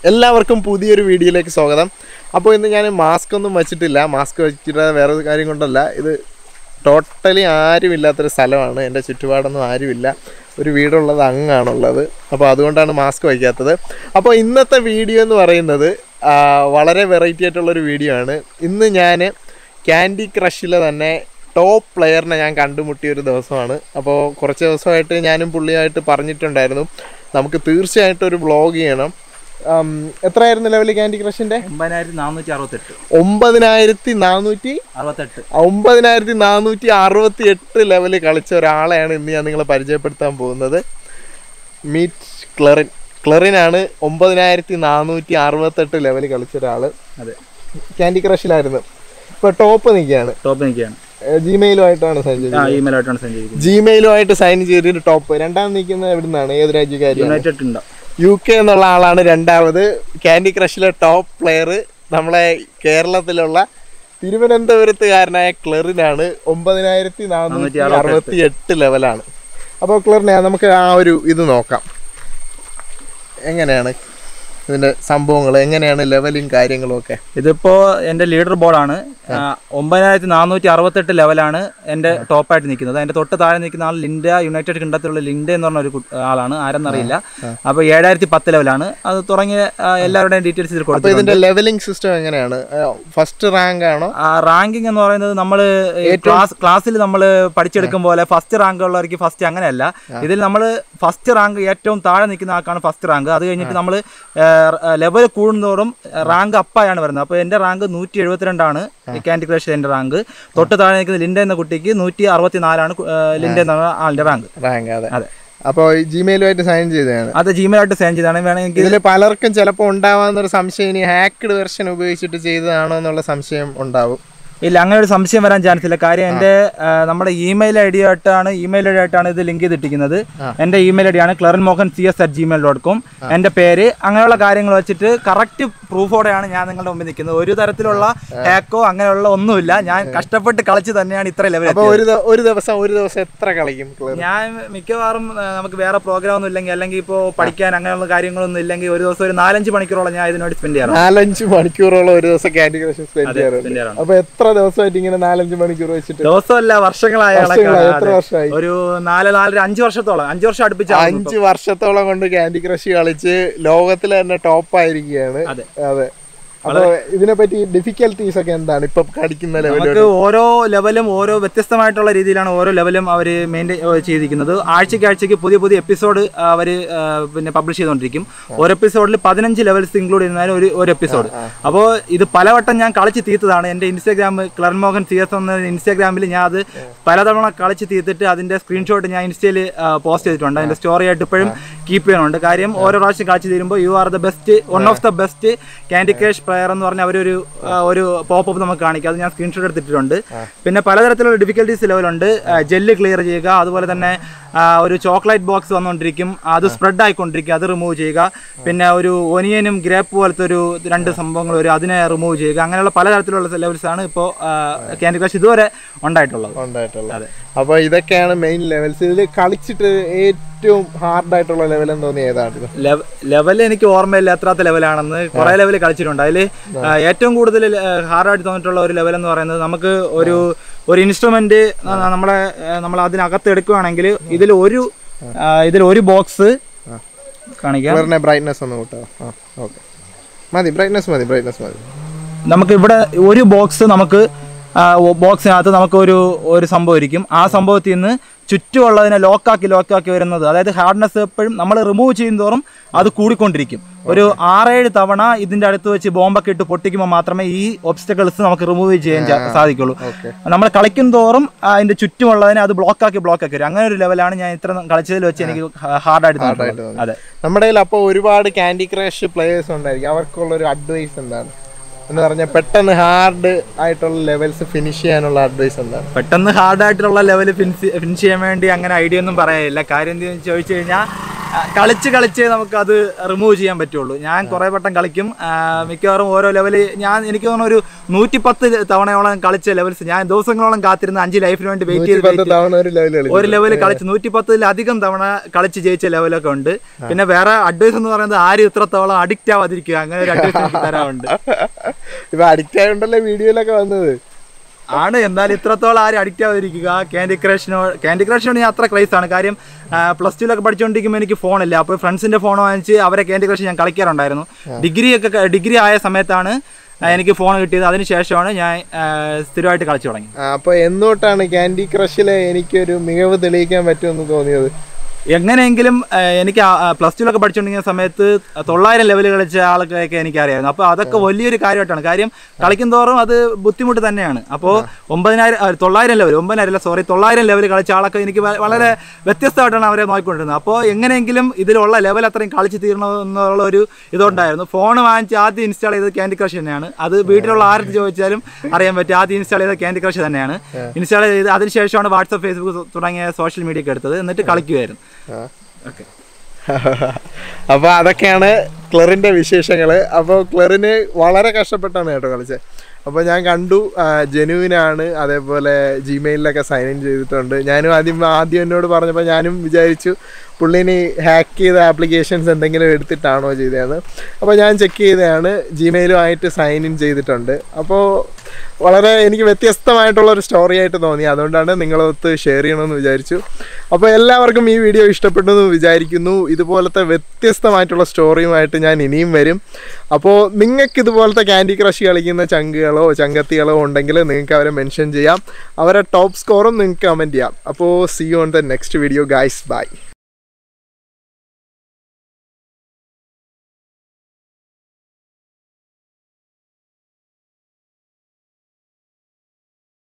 എല്ലാവർക്കും പുതിയൊരു വീഡിയോയിലേക്ക് സ്വാഗതം. അപ്പോൾ ഇന്ന് ഞാൻ മാസ്ക് ഒന്നും വെച്ചിട്ടില്ല. മാസ്ക് വെച്ചിട്ട് വേറെ കാര്യം കൊണ്ടല്ല, ഇത് ടോട്ടലി ആരുമില്ലാത്തൊരു സ്ഥലമാണ്. എൻ്റെ ചുറ്റുപാടൊന്നും ആരുമില്ല, ഒരു വീടുള്ളത് അങ്ങാണുള്ളത്. അപ്പോൾ അതുകൊണ്ടാണ് മാസ്ക് വയ്ക്കാത്തത്. അപ്പോൾ ഇന്നത്തെ വീഡിയോ എന്ന് പറയുന്നത് വളരെ വെറൈറ്റി ആയിട്ടുള്ളൊരു വീഡിയോ ആണ്. ഇന്ന് ഞാൻ ക്യാൻഡി ക്രഷിലെ തന്നെ ടോപ്പ് പ്ലെയറിനെ ഞാൻ കണ്ടുമുട്ടിയൊരു ദിവസമാണ്. അപ്പോൾ കുറച്ച് ദിവസമായിട്ട് ഞാനും പുള്ളിയായിട്ട് പറഞ്ഞിട്ടുണ്ടായിരുന്നു നമുക്ക് തീർച്ചയായിട്ടും ഒരു വ്ളോഗ് ചെയ്യണം. എത്രയായിരുന്നു ലെവല് ക്യാൻഡി ക്രഷിന്റെ? 9468 ലെവല് കളിച്ച ഒരാളെയാണ് ഇന്ന് ഞാൻ നിങ്ങളെ പരിചയപ്പെടുത്താൻ പോകുന്നത്. മീറ്റ് ക്ലെറിൻ. ക്ലെറിനാണ് 9468 ലെവല് കളിച്ച ഒരാള്. അതെ, ക്യാൻഡി ക്രഷിലായിരുന്നു. ഇപ്പൊ ടോപ്പ് നിൽക്കുകയാണ്. ജിമെയിലുമായിട്ടാണ് സൈൻ ചെയ്തത്. ജിമെയിലുമായിട്ട് സൈൻ ചെയ്തിട്ട് ടോപ്പ്. രണ്ടാമത് നിൽക്കുന്നത് എവിടുന്നാണ്? ഏത് രാജ്യക്കാരി? UK എന്നുള്ള ആളാണ് രണ്ടാമത്. ക്യാൻഡി ക്രഷിലെ ടോപ്പ് പ്ലെയർ നമ്മളെ കേരളത്തിലുള്ള തിരുവനന്തപുരത്തുകാരനായ ക്ലെറിനാണ്. 9468 ലെവലാണ്. അപ്പോൾ ക്ലെറിനെ നമുക്ക് ആ ഒരു ഇത് നോക്കാം. എങ്ങനെയാണ് ഇതിൻ്റെ സംഭവങ്ങൾ, എങ്ങനെയാണ് ലെവലും കാര്യങ്ങളും ഒക്കെ? ഇതിപ്പോൾ എൻ്റെ ലീഡർ ബോർഡാണ്. 9468 ലെവലാണ് എൻ്റെ ടോപ്പായിട്ട് നിൽക്കുന്നത്. അതിൻ്റെ തൊട്ട് താഴെ നിൽക്കുന്ന ആൾ യുണൈറ്റഡ് കിങ്ഡത്തിലുള്ള ലിൻഡ എന്ന് പറഞ്ഞ ഒരു ആളാണ്, ആരെന്നറിയില്ല. അപ്പോൾ 7010 ലെവലാണ്. അത് തുടങ്ങിയ എല്ലാവരുടെയും ഡീറ്റെയിൽസ് ഇതിൽ കൊടുത്തു. ഇതിൻ്റെ ലെവലിംഗ് സിസ്റ്റം എങ്ങനെയാണ്? ഫസ്റ്റ് റാങ്ക് ആണോ? റാങ്കിങ് എന്ന് പറയുന്നത് നമ്മൾ ക്ലാസ്സിൽ നമ്മൾ പഠിച്ചെടുക്കും പോലെ ഫസ്റ്റ് റാങ്ക് ഉള്ളവർക്ക് ഫസ്റ്റ്, അങ്ങനെയല്ല. ഇതിൽ നമ്മൾ ഫസ്റ്റ് റാങ്ക് ഏറ്റവും താഴെ നിൽക്കുന്ന ആൾക്കാണ് ഫസ്റ്റ് റാങ്ക്. അത് കഴിഞ്ഞിട്ട് നമ്മൾ ലെവൽ കൂടുന്നതോറും റാങ്ക് അപ്പായാണ് വരുന്നത്. അപ്പോൾ എൻ്റെ റാങ്ക് 172 ക്യാൻഡി ക്രഷിൽ എൻ്റെ റാങ്ക്. തൊട്ട് താഴെ നിൽക്കുന്ന ലിൻഡ എന്ന കുട്ടിക്ക് 164 ലിൻഡ എന്ന ആളുടെ റാങ്ക്. അതെ. അപ്പോൾ ജിമെയിലുമായിട്ട് സൈൻ ചെയ്തതാണ്? അത് ജിമെയിലായിട്ട് സൈൻ ചെയ്താണ്. വേണമെങ്കിൽ ഇതിൽ പലർക്കും ചിലപ്പോൾ ഉണ്ടാവാന്നൊരു സംശയം, ഇനി ഹാക്ക്ഡ് വെർഷൻ ഉപയോഗിച്ചിട്ട് ചെയ്തതാണോ എന്നുള്ള സംശയം ഉണ്ടാവും. ഇല്ല, അങ്ങനെ ഒരു സംശയം വരാൻ ചാൻസ് ഇല്ല. കാര്യം എൻ്റെ നമ്മുടെ ഇമെയിൽ ഐ ഡി ആയിട്ടാണ് ഇത് ലിങ്ക് ചെയ്തിട്ടിരിക്കുന്നത്. എൻ്റെ ഇമെയിൽ ഐ ഡിയാണ് clerinmohancs@gmail.com. എൻ്റെ പേര്, അങ്ങനെയുള്ള കാര്യങ്ങൾ വെച്ചിട്ട് കറക്റ്റ് പ്രൂഫോടെയാണ് ഞാൻ നിങ്ങളുടെ മുമ്പിൽ നിൽക്കുന്നത്. ഒരു തരത്തിലുള്ള ഹാക്കോ അങ്ങനെയുള്ള ഒന്നുമില്ല. ഞാൻ കഷ്ടപ്പെട്ട് കളിച്ച് തന്നെയാണ് ഇത്ര ലെവൽ. ഒരു ദിവസം എത്ര കളിക്കും? ഞാൻ മിക്കവാറും നമുക്ക് വേറെ പ്രോഗ്രാം ഒന്നും ഇല്ലെങ്കിൽ, അല്ലെങ്കിൽ ഇപ്പോൾ പഠിക്കാൻ അങ്ങനെയുള്ള കാര്യങ്ങളൊന്നും ഇല്ലെങ്കിൽ, ഒരു ദിവസം ഒരു 4-5 മണിക്കൂറോളം ഞാൻ ഇതിനോട് സ്പെൻഡ് ചെയ്യാറ്. 4-5 മണിക്കൂറോളം ഒരു ദിവസം ക്യാൻഡി ക്രഷ് സ്പെൻഡ് ചെയ്യാറുണ്ട്. അപ്പോൾ എത്ര ദിവസമായിട്ട് ഇങ്ങനെ 4-5 മണിക്കൂർ വെച്ചിട്ട്? ദിവസമല്ല, വർഷങ്ങളായ. എത്ര വർഷമായി? ഒരു 5 വർഷത്തോളം. 5 വർഷം അടുപ്പിച്ച്. 5 വർഷത്തോളം കൊണ്ട് ക്യാൻഡി ക്രഷ് കളിച്ച് ലോകത്തിൽ തന്നെ ടോപ്പ് ആയിരിക്കുകയാണ്. അതെ. അപ്പോൾ ഇതിനെപ്പറ്റി ഡിഫിക്കൽട്ടീസ് ഒക്കെ എന്താണ് ഇപ്പൊ കളിക്കുന്ന ലെവലിൽ? ഓരോ ലെവലും ഓരോ വ്യത്യസ്തമായിട്ടുള്ള രീതിയിലാണ് ഓരോ ലെവലും അവർ മെയിൻറ്റെയിൻ ചെയ്തിരിക്കുന്നത്. ആഴ്ചയ്ക്ക് പുതിയ എപ്പിസോഡ് അവർ പിന്നെ പബ്ലിഷ് ചെയ്തുകൊണ്ടിരിക്കും. ഒരു എപ്പിസോഡിൽ 15 ലെവൽസ് ഇൻക്ലൂഡ് ചെയ്യുന്നതിന് ഒരു എപ്പിസോഡ്. അപ്പോൾ ഇത് പലവട്ടം ഞാൻ കളിച്ച് തീർത്തതാണ്. എൻ്റെ ഇൻസ്റ്റാഗ്രാം clerinmohancs എന്ന ഇൻസ്റ്റാഗ്രാമിൽ ഞാൻ അത് പലതവണ കളിച്ച് തീർത്തിട്ട് അതിൻ്റെ സ്ക്രീൻഷോട്ട് ഞാൻ ഇൻസ്റ്റയിൽ പോസ്റ്റ് ചെയ്തിട്ടുണ്ട്. അതിൻ്റെ സ്റ്റോറി ആയിട്ട് ഇപ്പോഴും കീപ്പ് ചെയ്യുന്നുണ്ട്. കാര്യം ഓരോ പ്രാവശ്യം കളിച്ച് തീരുമ്പോൾ you are the best, one of the best Candy Crush player എന്ന് പറഞ്ഞാൽ ഒരു പോപ്പപ്പ് നമുക്ക് കാണിക്കാം. അത് ഞാൻ സ്ക്രീൻഷോട്ട് എടുത്തിട്ടുണ്ട്. പിന്നെ പലതരത്തിലുള്ള ഡിഫിക്കൽട്ടീസ് ലെവലുണ്ട്. ജെല്ല് ക്ലിയർ ചെയ്യുക, അതുപോലെ തന്നെ ഒരു ചോക്ലേറ്റ് ബോക്സ് വന്നുകൊണ്ടിരിക്കും, അത് സ്പ്രെഡ് ആയിക്കൊണ്ടിരിക്കും, അത് റിമൂവ് ചെയ്യുക. പിന്നെ ഒരു ഒനിയനും ഗ്രേപ്പ് പോലത്തെ ഒരു 2 സംഭവങ്ങൾ വരും, അതിനെ റിമൂവ് ചെയ്യുക. അങ്ങനെയുള്ള പലതരത്തിലുള്ള ലെവൽസാണ് ഇപ്പോൾ ക്യാൻഡി ക്രഷ് ഇതുവരെ ഉണ്ടായിട്ടുള്ളത്. അതെ. അപ്പോൾ ഇതൊക്കെയാണ് മെയിൻ ലെവൽസ്. ഇതിൽ കളിച്ചിട്ട് ഏറ്റവും ഹാർഡായിട്ടുള്ള ലെവൽ എന്ന് തോന്നി ഏതാണ്? ലെവൽ എനിക്ക് ഓർമ്മയില്ല എത്രാത്ത ലെവലാണെന്ന്. കുറെ ലെവൽ കളിച്ചിട്ടുണ്ട്. അതിൽ ഏറ്റവും കൂടുതൽ ഹാർഡായിട്ട് തോന്നിയിട്ടുള്ള ഒരു ലെവൽ എന്ന് പറയുന്നത്, നമുക്ക് ഒരു ഇൻസ്ട്രുമെന്റ് നമ്മൾ അതിനകത്ത് എടുക്കുകയാണെങ്കിൽ ഇതിൽ ഒരു ബോക്സ് കാണിക്കാം. ബ്രൈറ്റ്നസ് ഒന്ന് കൂട്ടോ. മതി, ബ്രൈറ്റ്നസ് മതി. നമുക്ക് ഇവിടെ ഒരു ബോക്സിനകത്ത് നമുക്ക് ഒരു സംഭവം ഇരിക്കും. ആ സംഭവത്തിൽ നിന്ന് ചുറ്റുമുള്ളതിനെ ലോക്കാക്കി വരുന്നത്, അതായത് ഹാർഡ്നെസ് എപ്പോഴും നമ്മൾ റിമൂവ് ചെയ്യുന്നതോറും അത് കൂടിക്കൊണ്ടിരിക്കും. ഒരു 6-7 തവണ ഇതിൻ്റെ അടുത്ത് വെച്ച് ബോംബൊക്കെ ഇട്ട് പൊട്ടിക്കുമ്പോൾ മാത്രമേ ഈ ഒബ്സ്റ്റക്കിൾസ് നമുക്ക് റിമൂവ് ചെയ്യാൻ സാധിക്കുള്ളൂ. നമ്മൾ കളിക്കും തോറും അതിൻ്റെ ചുറ്റുമുള്ളതിനെ അത് ബ്ലോക്കാക്കി വരും. അങ്ങനെ ഒരു ലെവലാണ് ഞാൻ ഇത്ര കളിച്ചതിൽ വെച്ച് എനിക്ക് ഹാർഡായിട്ട് തോന്നുന്നത്. അതെ. നമ്മുടെ കയ്യിൽ അപ്പോൾ ഒരുപാട് ക്യാൻഡി ക്രഷ് പ്ലേയേഴ്സ് ഉണ്ടായിരിക്കും. അവർക്കുള്ളൊരു അഡ്വൈസ് എന്താണ് എന്ന് പറഞ്ഞാൽ പെട്ടെന്ന് ഹാർഡ് ആയിട്ടുള്ള ലെവൽസ് ഫിനിഷ് ചെയ്യാനുള്ള അഡ്വൈസ് എന്താണ്? പെട്ടെന്ന് ഹാർഡായിട്ടുള്ള ലെവൽ ഫിനിഷ് ചെയ്യാൻ വേണ്ടി അങ്ങനെ ഐഡിയ ഒന്നും പറയാനില്ല. കാര്യം എന്താണെന്ന് ചോദിച്ചു കഴിഞ്ഞാൽ കളിച്ച് നമുക്കത് റിമൂവ് ചെയ്യാൻ പറ്റുള്ളൂ. ഞാൻ കുറേ വട്ടം കളിക്കും, മിക്കവാറും ഓരോ ലെവൽ എനിക്ക് തോന്നുന്നു ഒരു 110 തവണയോളം കളിച്ച ലെവൽസ് ഞാൻ ദിവസങ്ങളോളം കാത്തിരുന്ന 5 ലൈഫിന് വേണ്ടി വെയിറ്റ് ചെയ്ത് ഒരു ലെവൽ കളിച്ച് 110-ലധികം തവണ കളിച്ച് ജയിച്ച ലെവലൊക്കെ ഉണ്ട്. പിന്നെ വേറെ അഡ്വൈസ് എന്ന് പറയുന്നത് ആരും ഇത്രത്തോളം അഡിക്റ്റ് ആവാതിരിക്കുക, അങ്ങനെ ഒരു അഡ്വൈസ് എനിക്ക് തരാറുണ്ട്. ഇപ്പൊ അഡിക്റ്റ് ആയതുകൊണ്ടല്ലേ വീഡിയോയിലൊക്കെ വന്നത് ആണ്. എന്നാൽ ഇത്രത്തോളം ആരും അഡിക്റ്റ് ആവാതിരിക്കുക. ക്യാൻഡി ക്രഷിനോട് ഞാൻ അത്ര ക്രൈസ് ആണ്. കാര്യം +2 പഠിച്ചുകൊണ്ടിരിക്കുമ്പോൾ എനിക്ക് ഫോണില്ല. അപ്പോൾ ഫ്രണ്ട്സിൻ്റെ ഫോൺ വാങ്ങിച്ച് അവരെ ക്യാൻഡി ക്രഷ് ഞാൻ കളിക്കാറുണ്ടായിരുന്നു. ഡിഗ്രി ആയ സമയത്താണ് എനിക്ക് ഫോൺ കിട്ടിയത്. അതിനുശേഷമാണ് ഞാൻ സ്ഥിരമായിട്ട് കളിച്ചു തുടങ്ങി. അപ്പോൾ എന്നോട്ടാണ് ക്യാൻഡി ക്രഷിൽ എനിക്കൊരു മികവ് തെളിയിക്കാൻ പറ്റുമെന്ന് തോന്നിയത്? എങ്ങനെയെങ്കിലും എനിക്ക് +2 പഠിച്ചുകൊണ്ടിരിക്കുന്ന സമയത്ത് 900 ലെവൽ കളിച്ച ആൾക്കാരൊക്കെ എനിക്കറിയായിരുന്നു. അപ്പോൾ അതൊക്കെ വലിയൊരു കാര്യമായിട്ടാണ്. കാര്യം കളിക്കും തോറും അത് ബുദ്ധിമുട്ട് തന്നെയാണ്. അപ്പോൾ 9,000 ലെവൽ കളിച്ച ആളൊക്കെ എനിക്ക് വളരെ വ്യത്യസ്തമായിട്ടാണ് അവരെ നോക്കിക്കൊണ്ടിരുന്നത്. അപ്പോൾ എങ്ങനെയെങ്കിലും ഇതിലുള്ള ലെവൽ അത്രയും കളിച്ച് തീരണമെന്നുള്ള ഒരു ഇതുണ്ടായിരുന്നു. ഫോൺ വാങ്ങിച്ച് ആദ്യം ഇൻസ്റ്റാൾ ചെയ്തത് ക്യാൻഡി ക്രഷ് തന്നെയാണ്. അത് വീട്ടിലുള്ള ആർക്ക് ചോദിച്ചാലും അറിയാൻ പറ്റും. ആദ്യം ഇൻസ്റ്റാൾ ചെയ്തത് ക്യാൻഡി ക്രഷ് തന്നെയാണ്. ഇൻസ്റ്റാൾ ചെയ്ത് അതിനുശേഷമാണ് വാട്സപ്പ്, ഫേസ്ബുക്ക് തുടങ്ങിയ സോഷ്യൽ മീഡിയ ഒക്കെ എടുത്തത്. എന്നിട്ട് കളിക്കുമായിരുന്നു. അപ്പോൾ അതൊക്കെയാണ് ക്ലെറിൻ്റെ വിശേഷങ്ങൾ. അപ്പോൾ ക്ലെറിന് വളരെ കഷ്ടപ്പെട്ടാണ് കേട്ടോ കളിച്ചത്. അപ്പോൾ ഞാൻ കണ്ടു ജെനുവിനാണ്. അതേപോലെ ജിമെയിലൊക്കെ സൈൻ ഇൻ ചെയ്തിട്ടുണ്ട്. ഞാനും ആദ്യം എന്നോട് പറഞ്ഞപ്പോൾ ഞാനും വിചാരിച്ചു പുള്ളിന് ഹാക്ക് ചെയ്ത ആപ്ലിക്കേഷൻസ് എന്തെങ്കിലും എടുത്തിട്ടാണോ ചെയ്തതെന്ന്. അപ്പോൾ ഞാൻ ചെക്ക് ചെയ്തതാണ്, ജിമെയിലുമായിട്ട് സൈൻ ഇൻ ചെയ്തിട്ടുണ്ട്. അപ്പോൾ വളരെ എനിക്ക് വ്യത്യസ്തമായിട്ടുള്ളൊരു സ്റ്റോറി ആയിട്ട് തോന്നി. അതുകൊണ്ടാണ് നിങ്ങളൊത്ത് ഷെയർ ചെയ്യണമെന്ന് വിചാരിച്ചു. അപ്പോൾ എല്ലാവർക്കും ഈ വീഡിയോ ഇഷ്ടപ്പെട്ടു എന്ന് വിചാരിക്കുന്നു. ഇതുപോലത്തെ വ്യത്യസ്തമായിട്ടുള്ള സ്റ്റോറിയുമായിട്ട് ഞാൻ ഇനിയും വരും. അപ്പോൾ നിങ്ങൾക്ക് ഇതുപോലത്തെ ക്യാൻഡി ക്രഷ് കളിക്കുന്ന ചങ്കുകളോ ചങ്കത്തികളോ ഉണ്ടെങ്കിൽ നിങ്ങൾക്ക് അവരെ മെൻഷൻ ചെയ്യാം. അവരെ ടോപ്പ് സ്കോറും നിങ്ങൾക്ക് കമൻറ്റ് ചെയ്യാം. അപ്പോൾ see you on the next video guys. By.